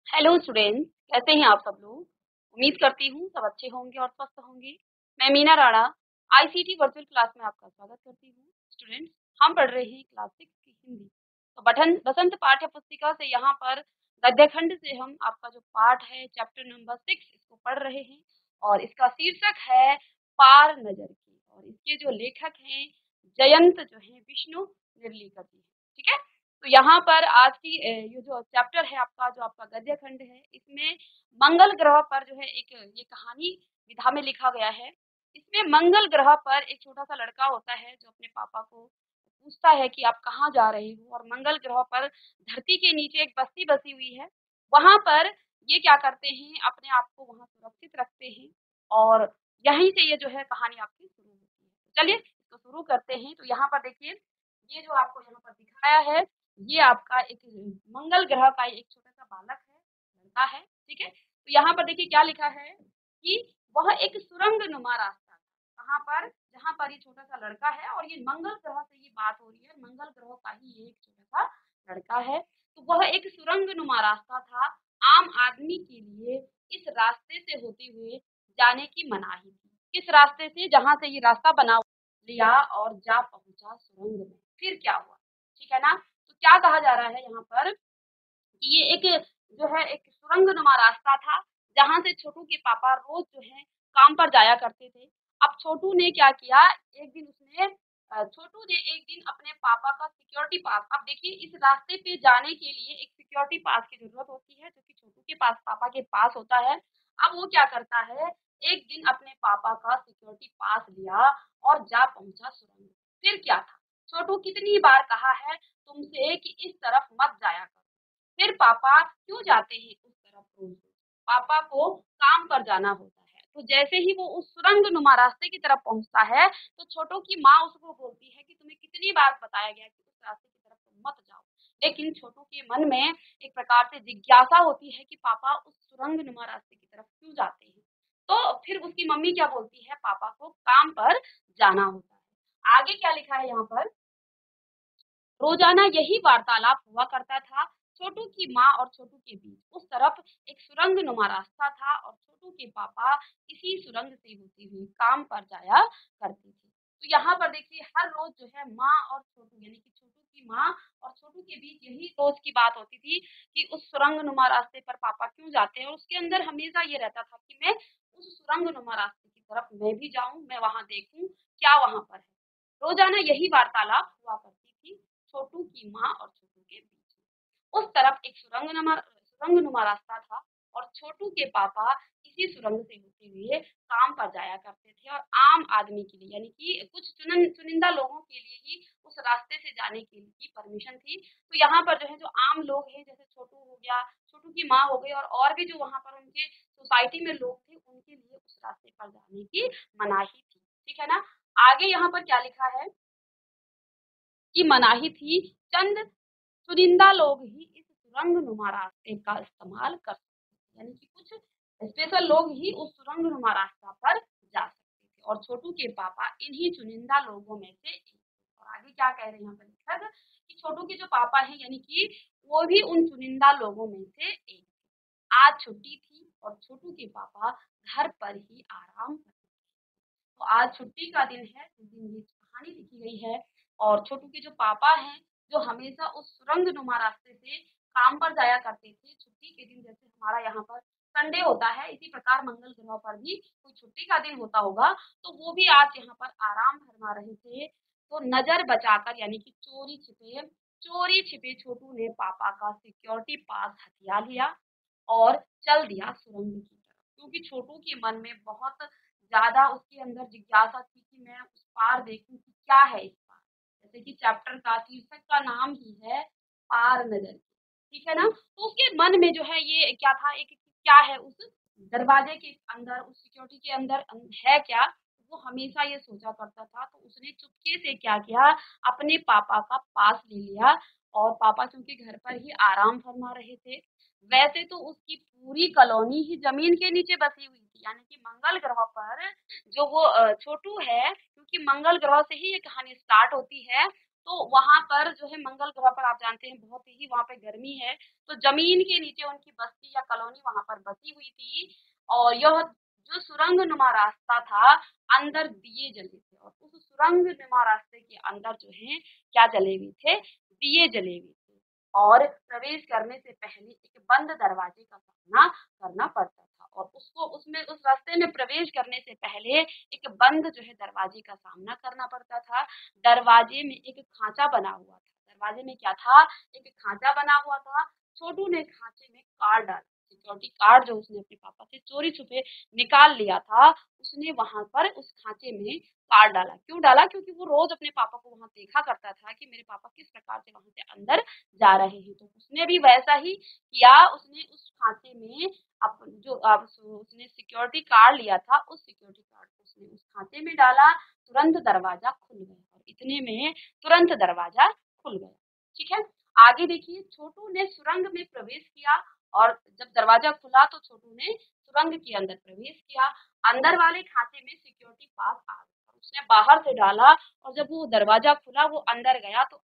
Hello students, कैसे हैं आप सब लोग। उम्मीद करती हूँ सब अच्छे होंगे और स्वस्थ होंगे। मैं Meena Rana ICT virtual class में आपका स्वागत करती हूँ। स्टूडेंट्स, हम पढ़ रहे हैं क्लास 6 की हिंदी। तो बटन बसंत पाठ्य पुस्तिका से यहाँ पर गद्य खंड से हम आपका जो पाठ है चैप्टर नंबर 6 इसको पढ़ रहे हैं और इसका शीर्षक है पार नजर की। और इसके जो लेखक हैं जयंत जो है विष्णु निर्लीकर जी, ठीक है। तो यहाँ पर आज की ये जो चैप्टर है आपका जो आपका गद्य खंड है इसमें मंगल ग्रह पर जो है एक ये कहानी विधा में लिखा गया है। इसमें मंगल ग्रह पर एक छोटा सा लड़का होता है जो अपने पापा को पूछता है कि आप कहाँ जा रहे हो। और मंगल ग्रह पर धरती के नीचे एक बस्ती बसी हुई है। वहां पर ये क्या करते हैं, अपने आप को वहां सुरक्षित रखते हैं। और यहीं से ये जो है कहानी आपकी शुरू होती है। तो चलिए इसको शुरू करते हैं। तो यहाँ पर देखिए, ये जो आपको यहाँ पर दिखाया है ये आपका एक मंगल ग्रह का एक छोटा सा बालक है, लड़का है, ठीक है। तो यहाँ पर देखिए क्या लिखा है कि वह एक सुरंग नुमा रास्ता था। कहाँ पर, जहाँ पर ये छोटा सा लड़का है और ये मंगल ग्रह से ये बात हो रही है, मंगल ग्रह का ही ये एक छोटा सा लड़का है। तो वह एक सुरंग नुमा रास्ता था, आम आदमी के लिए इस रास्ते से होते हुए जाने की मनाही थी। किस रास्ते से, जहाँ से ये रास्ता बना लिया और जा पहुंचा सुरंग में। फिर क्या हुआ, ठीक है ना। तो क्या कहा जा रहा है यहाँ पर कि ये एक जो है एक सुरंगनुमा रास्ता था जहाँ से छोटू के पापा रोज जो है काम पर जाया करते थे। अब छोटू ने क्या किया, एक दिन उसने छोटू ने एक दिन अपने पापा का सिक्योरिटी पास, अब देखिए इस रास्ते पे जाने के लिए एक सिक्योरिटी पास की जरूरत होती है जो कि छोटू के पास पापा के पास होता है। अब वो क्या करता है, एक दिन अपने पापा का सिक्योरिटी पास लिया और जा पहुंचा सुरंग। फिर क्या था, छोटू कितनी बार कहा है तुमसे कि इस तरफ मत जाया करो। फिर पापा क्यों जाते हैं उस तरफ रोज? पापा को काम पर जाना होता है। तो जैसे ही वो उस सुरंग नुमा रास्ते की तरफ पहुंचता है तो छोटू की माँ उसको बोलती है कि तुम्हें कितनी बार बताया गया कि उस रास्ते की तरफ तुम मत जाओ। लेकिन छोटू के मन में एक प्रकार से जिज्ञासा होती है कि पापा उस सुरंग नुमा रास्ते की तरफ क्यों जाते हैं। तो फिर उसकी मम्मी क्या बोलती है, पापा को काम पर जाना होता है। आगे क्या लिखा है यहाँ पर, रोजाना यही वार्तालाप हुआ करता था छोटू की माँ और छोटू के बीच। उस तरफ एक सुरंग नुमा रास्ता था और छोटू के पापा इसी सुरंग से होते हुए काम पर जाया करते थे। तो यहाँ पर देखिए हर रोज जो है माँ और छोटू यानी कि छोटू की माँ और छोटू के बीच यही रोज की बात होती थी कि उस सुरंग नुमा रास्ते पर पापा क्यों जाते हैं। और उसके अंदर हमेशा ये रहता था कि मैं उस सुरंग नुमा रास्ते की तरफ मैं भी जाऊं, मैं वहां देखूं क्या वहां पर है। रोजाना यही वार्तालाप हुआ करती थी छोटू की माँ और छोटू के बीच। उस तरफ एक सुरंगनुमा रास्ता था और छोटू के पापा इसी सुरंग से होते हुए काम पर जाया करते थे। और आम आदमी के लिए यानी कि कुछ चुनिंदा लोगों के लिए ही उस रास्ते से जाने के लिए परमिशन थी। तो यहाँ पर जो है जो आम लोग हैं, जैसे छोटू हो गया, छोटू की माँ हो गई और भी जो वहाँ पर उनके सोसाइटी में लोग थे उनके लिए उस रास्ते पर जाने की मनाही थी, ठीक है ना। आगे यहाँ पर क्या लिखा है की मनाही थी, चंद चुनिंदा लोग ही इस सुरंगनुमा रास्ते का इस्तेमाल कर सकते थे। यानी कि कुछ स्पेशल लोग ही उस सुरंगनुमा रास्ता पर जा सकते थे और छोटू के पापा इन्हीं चुनिंदा लोगों में से एक थे। और आगे क्या कह रहे हैं यहाँ पर लेखक कि छोटू के जो पापा हैं यानी कि वो भी उन चुनिंदा लोगों में से एक थे। आज छुट्टी थी और छोटू के पापा घर पर ही आराम कर, तो आज छुट्टी का दिन है जिस दिन ये कहानी लिखी गई है। और छोटू के जो पापा हैं जो हमेशा उस सुरंगनुमा रास्ते से काम पर जाया करते थे छुट्टी के दिन, जैसे हमारा यहाँ पर संडे होता है इसी प्रकार मंगल ग्रह पर भी कोई छुट्टी का दिन होता होगा, तो वो भी आज यहाँ पर आराम फरमा रहे थे। तो नजर बचाकर यानी कि चोरी छिपे छोटू ने पापा का सिक्योरिटी पास हथिया लिया और चल दिया सुरंग की तरफ, क्योंकि छोटू के मन में बहुत ज़्यादा उसके अंदर जिज्ञासा थी कि मैं उस पार देखूँ कि क्या है इस पार। जैसे कि चैप्टर का शीर्षक का नाम ही है पार नज़र, ठीक है ना। तो उसके मन में जो है ये क्या था, एक क्या है उस दरवाजे के अंदर, उस सिक्योरिटी के अंदर है क्या, वो हमेशा ये सोचा करता था। तो उसने चुपके से क्या किया, अपने पापा का पास ले लिया। और पापा चूंकि घर पर ही आराम फरमा रहे थे, वैसे तो उसकी पूरी कॉलोनी ही जमीन के नीचे बसी हुई थी। यानी कि मंगल ग्रह पर जो वो छोटू है, क्योंकि मंगल ग्रह से ही ये कहानी स्टार्ट होती है, तो वहाँ पर जो है मंगल ग्रह पर आप जानते हैं बहुत ही वहाँ पे गर्मी है, तो ज़मीन के नीचे उनकी बस्ती या कॉलोनी वहाँ पर बसी हुई थी और यह जो सुरंग नुमा रास्ता था, अंदर दिए जले थे और उस सुरंग नुमा रास्ते के अंदर जो है क्या जले हुए थे? दिए जले हुए थे और प्रवेश करने से पहले एक बंद दरवाजे का सामना करना पड़ता था और उसको उसमें उस रास्ते में प्रवेश करने से पहले एक बंद जो है दरवाजे का सामना करना पड़ता था। दरवाजे में एक खाँचा बना हुआ था। दरवाजे में क्या था? एक खाँचा बना हुआ था। छोटू ने खाँचे में कार्ड डाला। सिक्योरिटी कार्ड जो उसने अपने पापा से चोरी-छुपे निकाल लिया था, उसने वहाँ पर उस खाँचे में कार्ड डाला। क्यों डाला? क्योंकि वो रोज़ अपने पापा को वहाँ देखा करता था कि मेरे पापा किस प्रकार से वहाँ से अंदर जा रहे हैं। तो उसने भी वैसा ही किया, उसने उस खाँचे में उसने सिक्योरिटी कार्ड लिया था, उस सिक्योरिटी कार्ड को उसने उस खाँचे में डाला, तुरंत दरवाज़ा खुल गया और इतने में तुरंत दरवाज़ा खुल गया। ठीक है? आगे देखिए छोटू ने सुरंग में प्रवेश किया और जब दरवाज़ा खुला तो छोटू ने सुरंग के अंदर प्रवेश किया। अंदर वाले खाँचे में सिक्योरिटी पास आ गया और उसने बाहर से डाला और जब वो दरवाज़ा खुला वो अंदर गया तो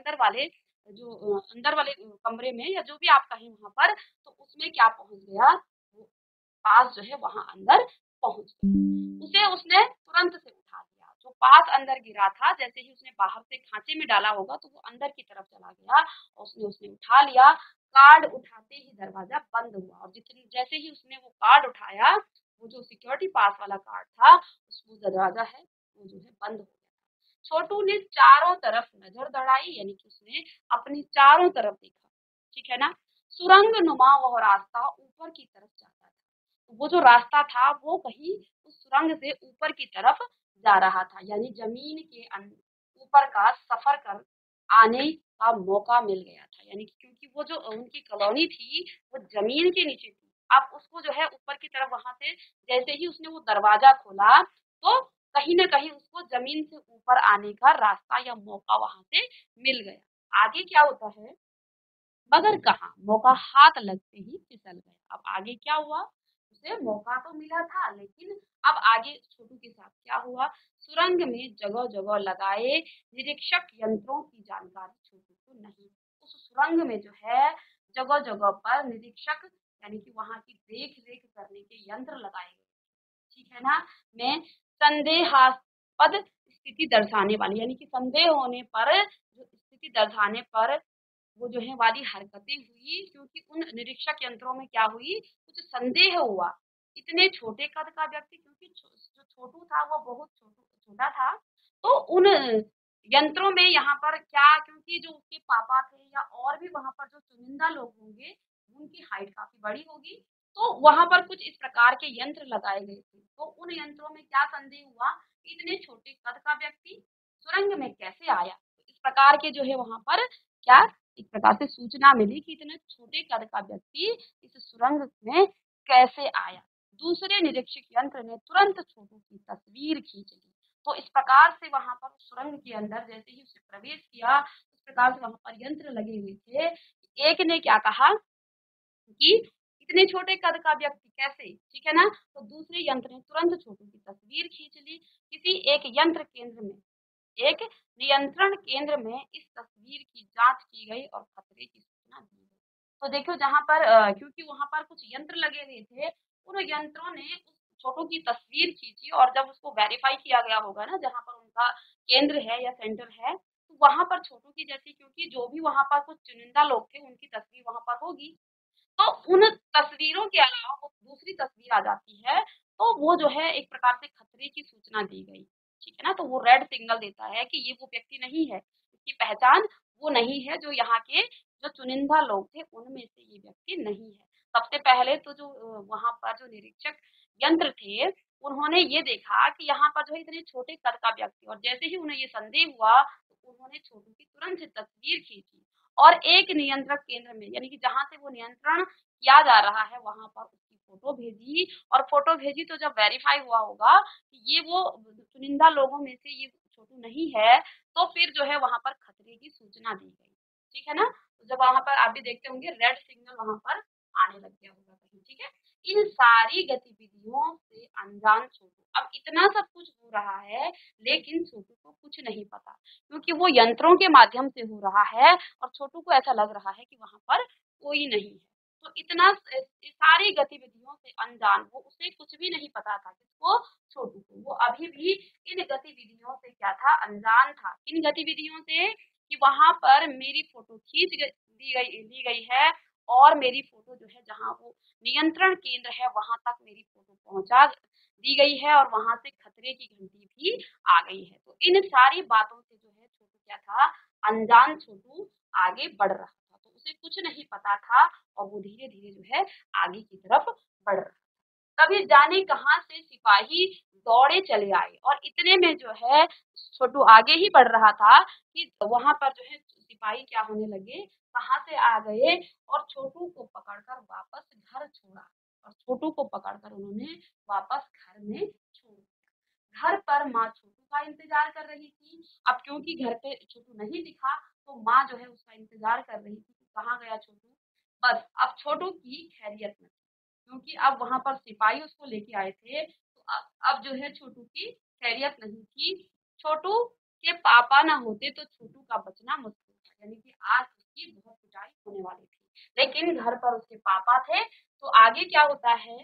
अंदर वाले कमरे में या जो भी आप कहें वहाँ पर, तो उसमें क्या पहुँच गया? वो पास जो है वहाँ अंदर पहुँच गया। उसे उसने तुरंत से उठा लिया। जो पास अंदर गिरा था, जैसे ही उसने बाहर से खाँचे में डाला होगा तो वो अंदर की तरफ चला गया और उसने उठा लिया। कार्ड उठाते ही दरवाज़ा बंद हुआ और जैसे ही उसने वो कार्ड उठाया, वो जो सिक्योरिटी पास वाला कार्ड था, वो दरवाज़ा है, वो जो है बंद हो गया। छोटू ने चारों तरफ नज़र दौड़ाई यानी कि उसने अपनी चारों तरफ देखा, ठीक है ना? सुरंग नुमा वह रास्ता ऊपर की तरफ जाता था। वो जो रास्ता था वो कहीं उस सुरंग से ऊपर की तरफ जा रहा था यानी ज़मीन के ऊपर का सफ़र कर आने का मौका मिल गया था यानी कि क्योंकि वो जो उनकी कॉलोनी थी, वो ज़मीन के नीचे थी। अब उसको जो है ऊपर की तरफ वहाँ से जैसे ही उसने वो दरवाज़ा खोला, तो कहीं न कहीं उसको ज़मीन से ऊपर आने का रास्ता या मौका वहाँ से मिल गया। आगे क्या होता है? मगर कहाँ, मौका हाथ लगते ही फिसल गया। अब आगे क्या हुआ? उसे मौका तो मिला था लेकिन अब आगे छोटू के साथ क्या हुआ? सुरंग में जगह-जगह लगाए निरीक्षक यंत्रों की जानकारी छोटू को नहीं। उस सुरंग में जो है जगह-जगह पर निरीक्षक यानी कि वहाँ की देख-रेख करने के यंत्र लगाए गए। ठीक है ना? में संदेहास्पद स्थिति दर्शाने वाली यानी कि संदेह होने पर जो स्थिति दर्शाने पर वो जो है वाली हरकतें हुई क्योंकि उन निरीक्षक यंत्रों में क्या हुई? कुछ संदेह हुआ। इतने छोटे कद का व्यक्ति क्योंकि जो छोटू था वो बहुत छोटा था, तो उन यंत्रों में यहाँ पर क्या क्योंकि जो उसके पापा थे या और भी वहाँ पर जो चुनिंदा लोग होंगे, उनकी हाइट काफ़ी बड़ी होगी, तो वहाँ पर कुछ इस प्रकार के यंत्र लगाए गए थे। तो उन यंत्रों में क्या संदेह हुआ कि इतने छोटे कद का व्यक्ति सुरंग में कैसे आया? तो इस प्रकार के जो है वहाँ पर क्या एक प्रकार से सूचना मिली कि इतने छोटे कद का व्यक्ति इस सुरंग में कैसे आया। दूसरे निरीक्षक यंत्र ने तुरंत छोटू की तस्वीर खींच ली। तो इस प्रकार से वहाँ पर सुरंग के अंदर जैसे ही उसने प्रवेश किया, उस प्रकार से वहाँ पर यंत्र लगे हुए थे। एक ने क्या कहा कि इतने छोटे कद का व्यक्ति कैसे, ठीक है ना? तो दूसरे यंत्र ने तुरंत छोटू की तस्वीर खींच ली। किसी एक नियंत्रण केंद्र में इस तस्वीर की जाँच की गई और खतरे की सूचना दी गई। तो देखो जहाँ पर क्योंकि वहाँ पर कुछ यंत्र लगे हुए थे, उन यंत्रों ने उस छोटू की तस्वीर खींची और जब उसको वेरीफ़ाई किया गया होगा ना जहाँ पर उनका केंद्र है या सेंटर है, तो वहाँ पर छोटू की जैसी क्योंकि जो भी वहाँ पर कुछ चुनिंदा लोग थे, उनकी तस्वीर वहाँ पर होगी। तो उन तस्वीरों के अलावा वो दूसरी तस्वीर आ जाती है, तो वो जो है एक प्रकार से खतरे की सूचना दी गई, ठीक है ना? तो वो रेड सिग्नल देता है कि ये वो व्यक्ति नहीं है, इसकी पहचान वो नहीं है जो यहाँ के जो चुनिंदा लोग थे उनमें से ये व्यक्ति नहीं है। सबसे पहले तो जो वहाँ पर जो निरीक्षक यंत्र थे, उन्होंने ये देखा कि यहाँ पर जो है इतने छोटे कद का व्यक्ति और जैसे ही उन्हें ये संदेह हुआ, तो उन्होंने छोटू की तुरंत तस्वीर खींची और एक नियंत्रक केंद्र में यानी कि जहाँ से वो नियंत्रण किया जा रहा है वहाँ पर उसकी फ़ोटो भेजी और फ़ोटो भेजी तो जब वेरीफ़ाई हुआ होगा कि ये वो चुनिंदा लोगों में से ये छोटू नहीं है, तो फिर जो है वहाँ पर खतरे की सूचना दी गई। ठीक है ना? तो जब वहाँ पर आप भी देखते होंगे रेड सिग्नल वहाँ पर आने लग गया होगा कहीं, ठीक है? इन सारी गतिविधियों से अनजान छोटू अब इतना सब कुछ हो रहा है, लेकिन छोटू को कुछ नहीं पता, क्योंकि वो यंत्रों के माध्यम से हो रहा है और छोटू को ऐसा लग रहा है कि वहाँ पर कोई नहीं है। तो इतना सारी गतिविधियों से अनजान, वो उसे कुछ भी नहीं पता था, किसको? छोटू को। वो अभी भी इन गतिविधियों से क्या था? अनजान था। किन गतिविधियों से? कि वहाँ पर मेरी फ़ोटो ली गई है और मेरी फ़ोटो जो है जहाँ वो नियंत्रण केंद्र है वहाँ तक मेरी फ़ोटो पहुँचा दी गई है और वहाँ से खतरे की घंटी भी आ गई है। तो इन सारी बातों से जो है छोटू क्या था? अनजान छोटू आगे बढ़ रहा था। तो उसे कुछ नहीं पता था और वो धीरे-धीरे जो है आगे की तरफ बढ़ रहा था। तभी जाने कहाँ से सिपाही दौड़े चले आए और इतने में जो है छोटू आगे ही बढ़ रहा था कि वहाँ पर जो है सिपाही क्या होने लगे, कहाँ से आ गए और छोटू को पकड़कर वापस घर छोड़ा और छोटू को पकड़कर उन्होंने वापस घर में छोड़ दिया। घर पर माँ छोटू का इंतजार कर रही थी। अब क्योंकि घर पे छोटू नहीं दिखा, तो माँ जो है उसका इंतजार कर रही थी कि कहाँ गया छोटू। बस अब छोटू की खैरियत नहीं, क्योंकि अब वहाँ पर सिपाही उसको लेके आए थे, तो अब जो है छोटू की खैरियत नहीं थी। छोटू के पापा ना होते तो छोटू का बचना मुश्किल था, यानी कि आज उसकी बहुत पिटाई होने वाली थी। लेकिन घर पर उसके पापा थे, तो आगे क्या होता है?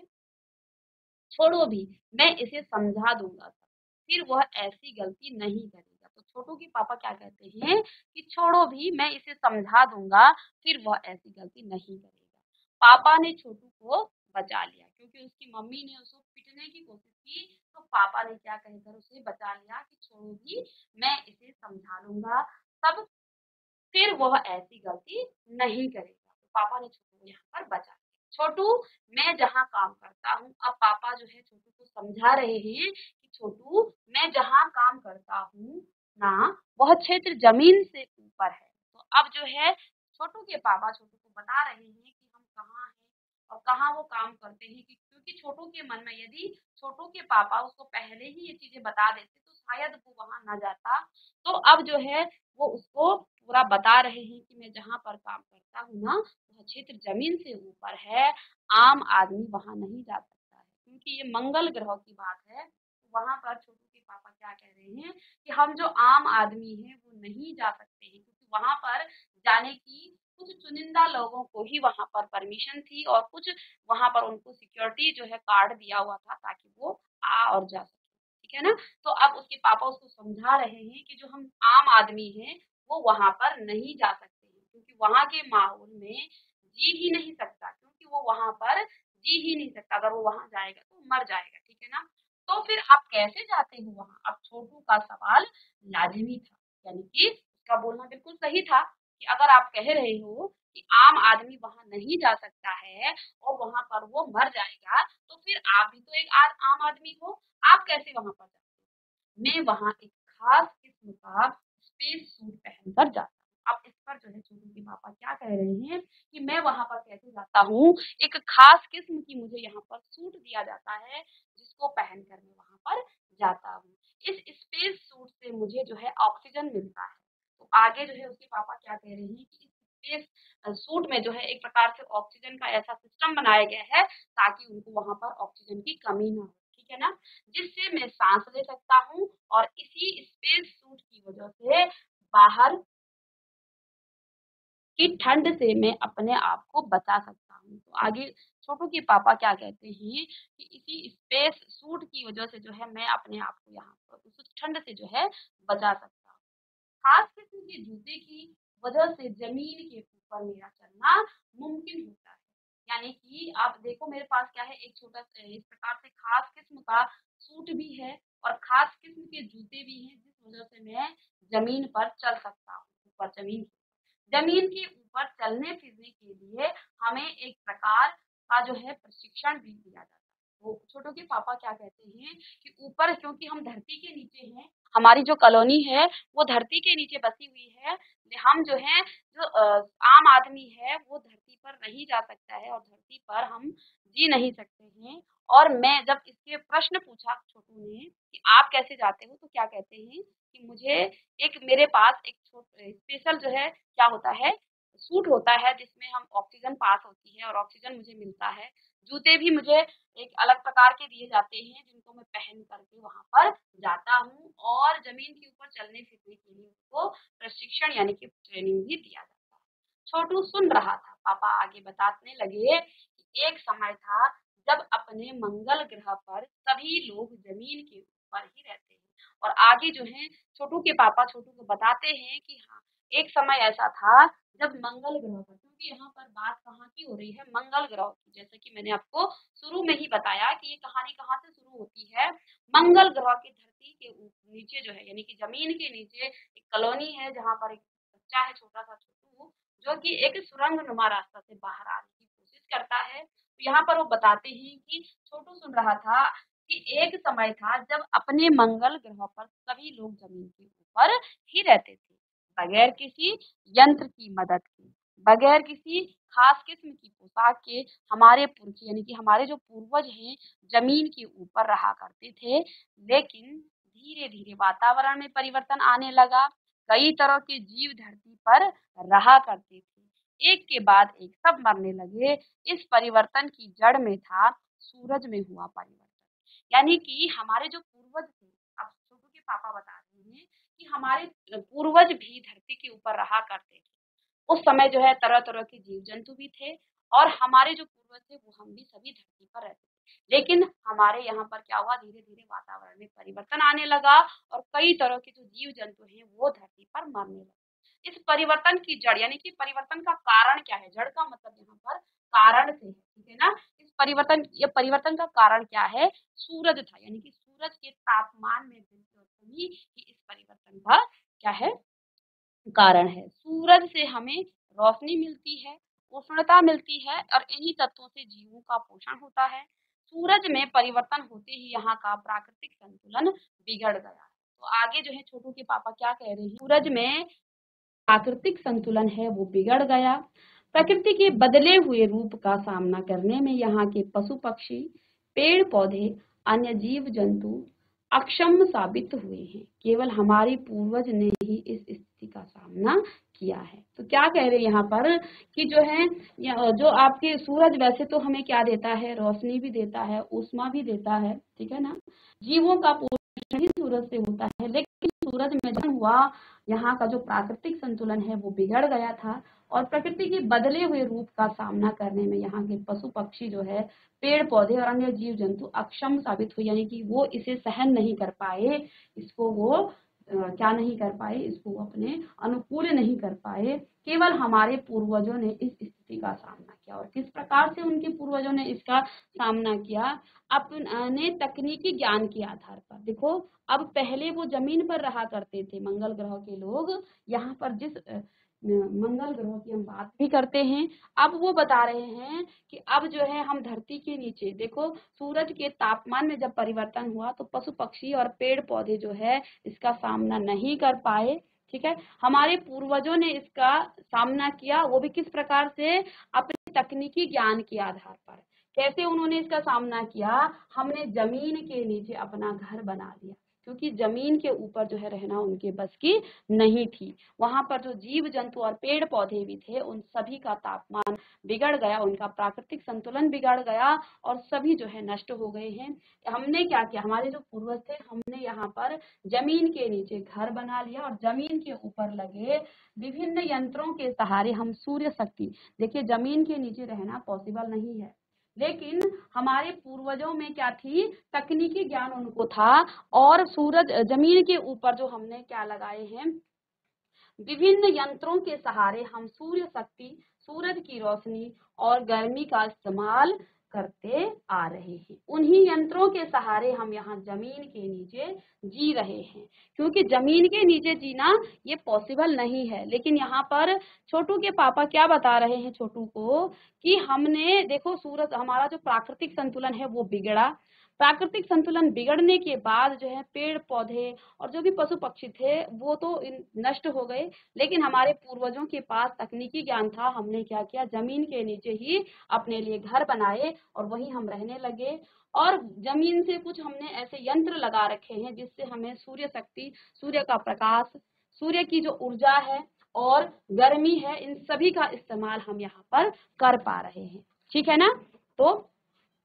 छोड़ो भी, मैं इसे समझा दूँगा, फिर वह ऐसी गलती नहीं करेगा। तो छोटू के पापा क्या कहते हैं कि छोड़ो भी, मैं इसे समझा दूँगा, फिर वह ऐसी गलती नहीं करेगा। पापा ने छोटू को बचा लिया, क्योंकि उसकी मम्मी ने उसको पीटने की कोशिश की, तो पापा ने क्या कहकर उसे बचा लिया कि छोड़ो भी, मैं इसे समझा लूँगा, तब फिर वह ऐसी गलती नहीं करेगा। तो पापा ने छोटू को यहाँ पर बचा लिया। छोटू, मैं जहाँ काम करता हूँ, अब पापा जो है छोटू को समझा रहे हैं कि छोटू, मैं जहाँ काम करता हूँ ना, वह क्षेत्र जमीन से ऊपर है। तो अब जो है छोटू के पापा छोटू को बता रहे हैं कि हम कहाँ हैं और कहाँ वो काम करते हैं, कि क्योंकि छोटू के मन में यदि छोटू के पापा उसको पहले ही ये चीजें बता देते तो शायद वो वहां ना जाता। तो अब जो है वो उसको पूरा बता रहे हैं कि मैं जहाँ पर काम करता हूँ ना, वह क्षेत्र जमीन से ऊपर है, आम आदमी वहाँ नहीं जा सकता है, क्योंकि ये मंगल ग्रह की बात है। वहाँ पर छोटू के पापा क्या कह रहे हैं कि हम जो आम आदमी हैं वो नहीं जा सकते हैं, क्योंकि वहाँ पर जाने की कुछ चुनिंदा लोगों को ही वहाँ पर परमिशन थी और कुछ वहाँ पर उनको सिक्योरिटी जो है कार्ड दिया हुआ था ताकि वो आ और जा सके। ठीक है ना? तो अब उसके पापा उसको समझा रहे हैं कि जो हम आम आदमी हैं वो वहाँ पर नहीं जा सकते हैं, क्योंकि वहाँ के माहौल में जी ही नहीं सकता, क्योंकि वो वहाँ पर जी ही नहीं सकता। अगर वो वहाँ जाएगा तो मर जाएगा। ठीक है ना? तो फिर आप कैसे जाते हो वहाँ? अब छोटू का सवाल लाज़मी था, यानी कि उसका बोलना बिल्कुल सही था कि अगर आप कह रहे हो कि आम आदमी वहाँ नहीं जा सकता है और वहाँ पर वो मर जाएगा, तो फिर आप भी तो एक आम आदमी हो, आप कैसे वहाँ पर जाते हो? मैं वहाँ एक खास किस्म का स्पेस सूट पहनकर जाता हूँ। अब इस पर जो है छोटू के पापा क्या कह रहे हैं कि मैं वहाँ पर कैसे जाता हूँ, एक खास किस्म की मुझे यहाँ पर सूट दिया जाता है, जिसको पहनकर मैं वहाँ पर जाता हूँ। इस स्पेस सूट से मुझे जो है ऑक्सीजन मिलता है। तो आगे जो है उसके पापा क्या कह रहे हैं कि इस स्पेस सूट में जो है एक प्रकार से ऑक्सीजन का ऐसा सिस्टम बनाया गया है ताकि उनको वहाँ पर ऑक्सीजन की कमी ना हो। ठीक है ना? जिससे मैं सांस ले सकता हूँ और इसी स्पेस सूट की वजह से बाहर की ठंड से मैं अपने आप को बचा सकता हूँ। तो आगे छोटू के पापा क्या कहते हैं कि इसी स्पेस सूट की वजह से जो है मैं अपने आप को यहाँ पर उस ठंड से जो है बचा सकता हूँ। खास किस्म के जूते की वजह से जमीन के ऊपर मेरा चलना मुमकिन होता है। यानी कि आप देखो मेरे पास क्या है, एक छोटा इस प्रकार से खास किस्म का सूट भी है और खास किस्म के जूते भी हैं, जिस वजह से मैं जमीन पर चल सकता हूँ। ऊपर जमीन के ऊपर चलने फिरने के लिए हमें एक प्रकार का जो है प्रशिक्षण भी दिया जाता है। वो छोटू के पापा क्या कहते हैं कि ऊपर, क्योंकि हम धरती के नीचे हैं, हमारी जो कॉलोनी है वो धरती के नीचे बसी हुई है, हम जो है जो आम आदमी है वो धरती पर नहीं जा सकता है और धरती पर हम जी नहीं सकते हैं। और मैं जब इसके प्रश्न पूछा छोटू ने कि आप कैसे जाते हो, तो क्या कहते हैं कि मुझे एक मेरे पास एक स्पेशल जो है क्या होता है, सूट होता है जिसमें हम ऑक्सीजन पास होती है और ऑक्सीजन मुझे मिलता है, जूते भी मुझे एक अलग प्रकार के दिए जाते हैं जिनको मैं पहन करके वहाँ पर जाता हूँ और ज़मीन के ऊपर चलने फिरने के लिए उनको प्रशिक्षण यानी कि ट्रेनिंग भी दिया जाता है। छोटू सुन रहा था। पापा आगे बताने लगे कि एक समय था जब अपने मंगल ग्रह पर सभी लोग ज़मीन के ऊपर ही रहते हैं। और आगे जो है छोटू के पापा छोटू को बताते हैं कि हाँ, एक समय ऐसा था जब मंगल ग्रह पर, क्योंकि यहाँ पर बात कहाँ की हो रही है, मंगल ग्रह की। जैसे कि मैंने आपको शुरू में ही बताया कि ये कहानी कहाँ से शुरू होती है, मंगल ग्रह की धरती के नीचे जो है यानी कि जमीन के नीचे एक कॉलोनी है जहाँ पर एक बच्चा है छोटा सा छोटू, जो कि एक सुरंग नुमा रास्ता से बाहर आने की कोशिश करता है। तो यहाँ पर वो बताते हैं कि छोटू सुन रहा था कि एक समय था जब अपने मंगल ग्रह पर सभी लोग जमीन के ऊपर ही रहते थे, बगैर किसी यंत्र की मदद के, बगैर किसी खास किस्म की पोशाक के। हमारे पुरख यानी कि हमारे जो पूर्वज हैं जमीन के ऊपर रहा करते थे, लेकिन धीरे धीरे वातावरण में परिवर्तन आने लगा। कई तरह के जीव धरती पर रहा करते थे, एक के बाद एक सब मरने लगे। इस परिवर्तन की जड़ में था सूरज में हुआ परिवर्तन। यानी कि हमारे जो पूर्वज थे, अब छोटू के पापा बता रहे हैं कि हमारे पूर्वज भी धरती के ऊपर रहा करते थे। उस समय जो है तरह तरह के जीव जंतु भी थे और हमारे जो पूर्वज थे वो हम भी सभी धरती पर रहते थे। लेकिन हमारे यहाँ पर क्या हुआ, धीरे धीरे वातावरण में परिवर्तन आने लगा और कई तरह के जो जीव जंतु हैं वो धरती पर मरने लगे। इस परिवर्तन की जड़ यानी कि परिवर्तन का कारण क्या है, जड़ का मतलब यहाँ पर कारण से है, ठीक है ना। इस ये परिवर्तन का कारण क्या है, सूरज था, यानी कि सूरज के तापमान में वृद्धि और कमी ही इस परिवर्तन का क्या है, कारण है। सूरज से हमें रोशनी मिलती है, उष्णता मिलती है और इन्हीं तत्वों से जीवों का पोषण होता है। सूरज में परिवर्तन होते ही यहाँ का प्राकृतिक संतुलन बिगड़ गया। तो आगे जो है छोटू के पापा क्या कह रहे हैं, सूरज में प्राकृतिक संतुलन है वो बिगड़ गया। प्रकृति के बदले हुए रूप का सामना करने में यहाँ के पशु पक्षी, पेड़ पौधे, अन्य जीव जंतु अक्षम साबित हुए हैं। केवल हमारे पूर्वज ने ही इस स्थिति का सामना किया है। तो क्या कह रहे हैं यहाँ पर कि जो है जो आपके सूरज वैसे तो हमें क्या देता है, रोशनी भी देता है, ऊष्मा भी देता है, ठीक है ना, जीवों का पोषण ही सूरज से होता है। लेकिन सूरज में जन्म हुआ, यहाँ का जो प्राकृतिक संतुलन है वो बिगड़ गया था और प्रकृति के बदले हुए रूप का सामना करने में यहाँ के पशु पक्षी जो है, पेड़ पौधे और अन्य जीव जंतु अक्षम साबित हुए, यानी कि वो इसे सहन नहीं कर पाए, इसको वो क्या नहीं कर पाए, इसको अपने अनुकूल नहीं कर पाए। केवल हमारे पूर्वजों ने इस स्थिति का सामना किया। और किस प्रकार से उनके पूर्वजों ने इसका सामना किया, अपने तकनीकी ज्ञान के आधार पर। देखो, अब पहले वो जमीन पर रहा करते थे मंगल ग्रह के लोग, यहाँ पर जिस मंगल ग्रह की हम बात भी करते हैं, अब वो बता रहे हैं कि अब जो है हम धरती के नीचे, देखो सूरज के तापमान में जब परिवर्तन हुआ तो पशु पक्षी और पेड़ पौधे जो है इसका सामना नहीं कर पाए, ठीक है। हमारे पूर्वजों ने इसका सामना किया, वो भी किस प्रकार से, अपने तकनीकी ज्ञान के आधार पर। कैसे उन्होंने इसका सामना किया, हमने जमीन के नीचे अपना घर बना लिया, क्योंकि जमीन के ऊपर जो है रहना उनके बस की नहीं थी। वहां पर जो जीव जंतु और पेड़ पौधे भी थे उन सभी का तापमान बिगड़ गया, उनका प्राकृतिक संतुलन बिगड़ गया और सभी जो है नष्ट हो गए हैं। हमने क्या किया, हमारे जो पूर्वज थे, हमने यहाँ पर जमीन के नीचे घर बना लिया और जमीन के ऊपर लगे विभिन्न यंत्रों के सहारे हम सूर्य शक्ति, देखिए जमीन के नीचे रहना पॉसिबल नहीं है, लेकिन हमारे पूर्वजों में क्या थी, तकनीकी ज्ञान उनको था और सूरज जमीन के ऊपर जो हमने क्या लगाए हैं, विभिन्न यंत्रों के सहारे हम सूर्य शक्ति, सूरज की रोशनी और गर्मी का इस्तेमाल करते आ रहे हैं। उन्हीं यंत्रों के सहारे हम यहाँ जमीन के नीचे जी रहे हैं, क्योंकि जमीन के नीचे जीना ये पॉसिबल नहीं है। लेकिन यहाँ पर छोटू के पापा क्या बता रहे हैं छोटू को, कि हमने देखो सूरज, हमारा जो प्राकृतिक संतुलन है वो बिगड़ा, प्राकृतिक संतुलन बिगड़ने के बाद जो है पेड़ पौधे और जो भी पशु पक्षी थे वो तो नष्ट हो गए, लेकिन हमारे पूर्वजों के पास तकनीकी ज्ञान था। हमने क्या किया, जमीन के नीचे ही अपने लिए घर बनाए और वहीं हम रहने लगे। और जमीन से कुछ हमने ऐसे यंत्र लगा रखे हैं जिससे हमें सूर्य शक्ति, सूर्य का प्रकाश, सूर्य की जो ऊर्जा है और गर्मी है, इन सभी का इस्तेमाल हम यहाँ पर कर पा रहे हैं, ठीक है ना। तो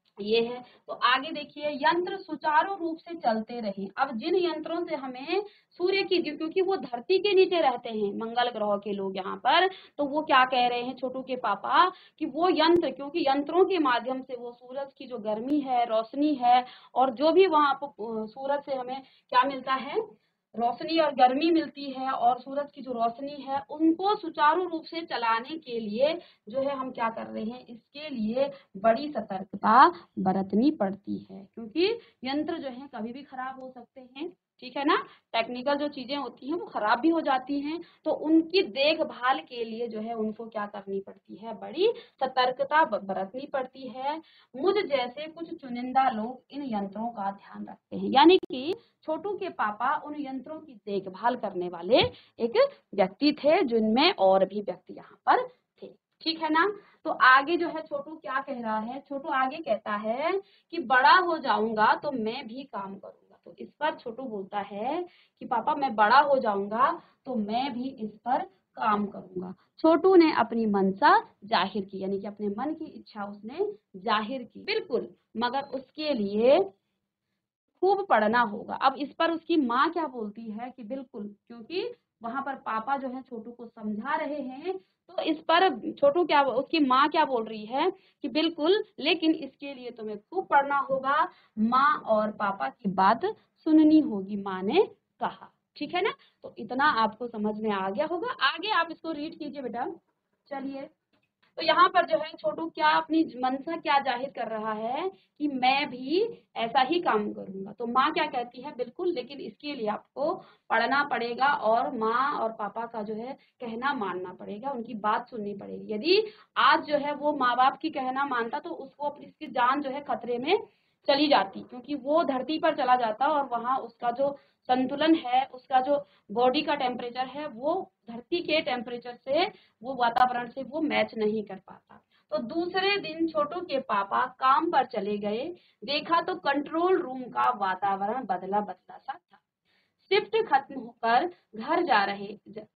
ये है। तो आगे देखिए, यंत्र सुचारू रूप से चलते रहे। अब जिन यंत्रों से हमें सूर्य की, क्योंकि वो धरती के नीचे रहते हैं मंगल ग्रह के लोग यहाँ पर, तो वो क्या कह रहे हैं छोटू के पापा कि वो यंत्र, क्योंकि यंत्रों के माध्यम से वो सूरज की जो गर्मी है, रोशनी है, और जो भी वहां पर सूरज से हमें क्या मिलता है, रोशनी और गर्मी मिलती है, और सूरज की जो रोशनी है, उनको सुचारू रूप से चलाने के लिए जो है हम क्या कर रहे हैं, इसके लिए बड़ी सतर्कता बरतनी पड़ती है, क्योंकि यंत्र जो है कभी भी खराब हो सकते हैं, ठीक है ना। टेक्निकल जो चीजें होती हैं वो खराब भी हो जाती हैं, तो उनकी देखभाल के लिए जो है उनको क्या करनी पड़ती है, बड़ी सतर्कता बरतनी पड़ती है। मुझ जैसे कुछ चुनिंदा लोग इन यंत्रों का ध्यान रखते हैं, यानी कि छोटू के पापा उन यंत्रों की देखभाल करने वाले एक व्यक्ति थे, जिनमें और भी व्यक्ति यहाँ पर थे, ठीक है ना। तो आगे जो है छोटू क्या कह रहा है, छोटू आगे कहता है कि बड़ा हो जाऊंगा तो मैं भी काम करूंगा। तो इस पर छोटू बोलता है कि पापा मैं बड़ा हो जाऊंगा तो मैं भी इस पर काम करूंगा। छोटू ने अपनी मनसा जाहिर की, यानी कि अपने मन की इच्छा उसने जाहिर की, बिल्कुल, मगर उसके लिए खूब पढ़ना होगा। अब इस पर उसकी माँ क्या बोलती है कि बिल्कुल, क्योंकि वहां पर पापा जो है छोटू को समझा रहे हैं, तो इस पर छोटू क्या, उसकी माँ क्या बोल रही है कि बिल्कुल, लेकिन इसके लिए तुम्हें खूब पढ़ना होगा, माँ और पापा की बात सुननी होगी, माँ ने कहा, ठीक है ना। तो इतना आपको समझ में आ गया होगा। आगे आप इसको रीड कीजिए बेटा। चलिए, तो यहाँ पर जो है छोटू क्या अपनी मनसा क्या जाहिर कर रहा है कि मैं भी ऐसा ही काम करूंगा। तो माँ क्या कहती है, बिल्कुल, लेकिन इसके लिए आपको पढ़ना पड़ेगा और माँ और पापा का जो है कहना मानना पड़ेगा, उनकी बात सुननी पड़ेगी। यदि आज जो है वो माँ बाप की कहना मानता तो उसको अपनी इसकी जान जो है खतरे में चली जाती, क्योंकि वो धरती पर चला जाता और वहां उसका जो संतुलन है, उसका जो बॉडी का टेम्परेचर है, वो धरती के टेम्परेचर से, वो वातावरण से वो मैच नहीं कर पाता। तो दूसरे दिन छोटू के पापा काम पर चले गए, देखा तो कंट्रोल रूम का वातावरण बदला बदला सा था। शिफ्ट खत्म होकर घर जा रहे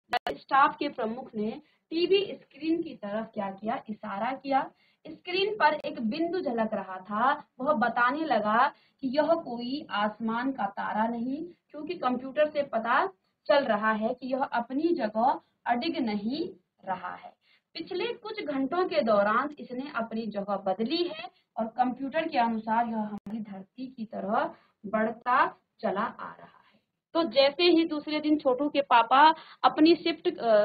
स्टाफ के प्रमुख ने टीवी स्क्रीन की तरफ क्या किया, इशारा किया। स्क्रीन पर एक बिंदु झलक रहा था, वह बताने लगा कि यह कोई आसमान का तारा नहीं, क्योंकि कंप्यूटर से पता चल रहा है कि यह अपनी जगह अडिग नहीं रहा है। पिछले कुछ घंटों के दौरान इसने अपनी जगह बदली है और कंप्यूटर के अनुसार यह हमारी धरती की तरह बढ़ता चला आ रहा है। तो जैसे ही दूसरे दिन छोटू के पापा अपनी शिफ्ट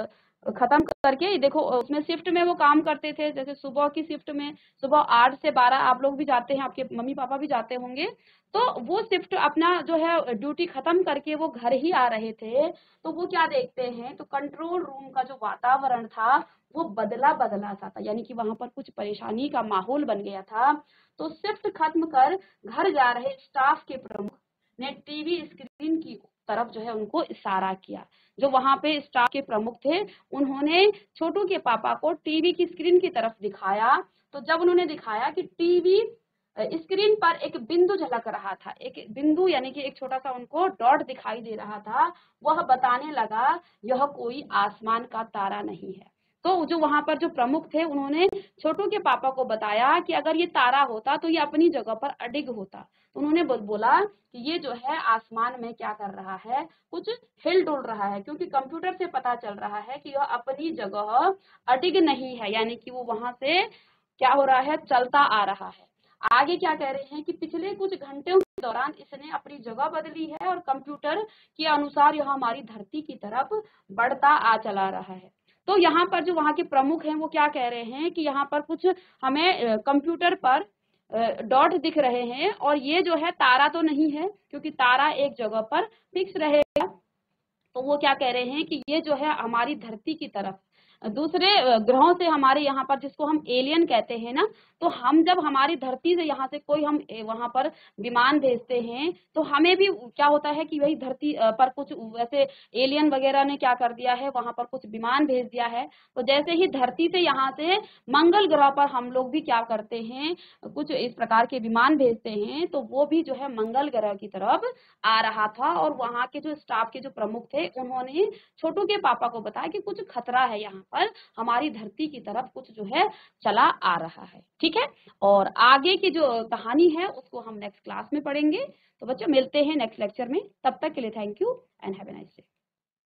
खत्म करके, देखो उसमें शिफ्ट में वो काम करते थे, जैसे सुबह की शिफ्ट में सुबह 8 से 12 आप लोग भी जाते हैं, आपके मम्मी पापा भी जाते होंगे, तो वो शिफ्ट अपना जो है ड्यूटी खत्म करके वो घर ही आ रहे थे, तो वो क्या देखते हैं, तो कंट्रोल रूम का जो वातावरण था वो बदला बदला सा था, यानी कि वहां पर कुछ परेशानी का माहौल बन गया था। तो शिफ्ट खत्म कर घर जा रहे स्टाफ के प्रमुख ने टीवी स्क्रीन की तरफ जो है उनको इशारा किया। जो वहां पे स्टाफ के प्रमुख थे, उन्होंने छोटू के पापा को टीवी की स्क्रीन की तरफ दिखाया। तो जब उन्होंने दिखाया कि टीवी स्क्रीन पर एक बिंदु झलक रहा था, एक बिंदु यानी कि एक छोटा सा उनको डॉट दिखाई दे रहा था, वह बताने लगा यह कोई आसमान का तारा नहीं है। तो जो वहां पर जो प्रमुख थे, उन्होंने छोटू के पापा को बताया कि अगर ये तारा होता तो ये अपनी जगह पर अडिग होता। उन्होंने बोला कि ये जो है आसमान में क्या कर रहा है, कुछ हिल डुल रहा है, क्योंकि कंप्यूटर से पता चल रहा है कि यह अपनी जगह अडिग नहीं है, यानी कि वो वहां से क्या हो रहा है, चलता आ रहा है। आगे क्या कह रहे हैं कि पिछले कुछ घंटों के दौरान इसने अपनी जगह बदली है और कंप्यूटर के अनुसार यह हमारी धरती की तरफ बढ़ता आ चला रहा है। तो यहाँ पर जो वहां के प्रमुख हैं वो क्या कह रहे हैं कि यहाँ पर कुछ हमें कंप्यूटर पर डॉट दिख रहे हैं, और ये जो है तारा तो नहीं है, क्योंकि तारा एक जगह पर फिक्स रहेगा। तो वो क्या कह रहे हैं कि ये जो है हमारी धरती की तरफ दूसरे ग्रहों से, हमारे यहाँ पर जिसको हम एलियन कहते हैं ना, तो हम जब हमारी धरती से यहाँ से कोई हम वहां पर विमान भेजते हैं, तो हमें भी क्या होता है कि वही धरती पर कुछ वैसे एलियन वगैरह ने क्या कर दिया है, वहां पर कुछ विमान भेज दिया है। तो जैसे ही धरती से यहाँ से मंगल ग्रह पर हम लोग भी क्या करते हैं, कुछ इस प्रकार के विमान भेजते हैं, तो वो भी जो है मंगल ग्रह की तरफ आ रहा था। और वहां के जो स्टाफ के जो प्रमुख थे, उन्होंने छोटू के पापा को बताया कि कुछ खतरा है यहाँ पर हमारी धरती की तरफ कुछ जो है चला आ रहा है। ठीक है, और आगे की जो कहानी है उसको हम नेक्स्ट क्लास में पढ़ेंगे। तो बच्चों मिलते हैं नेक्स्ट लेक्चर में, तब तक के लिए thank you and have a nice day.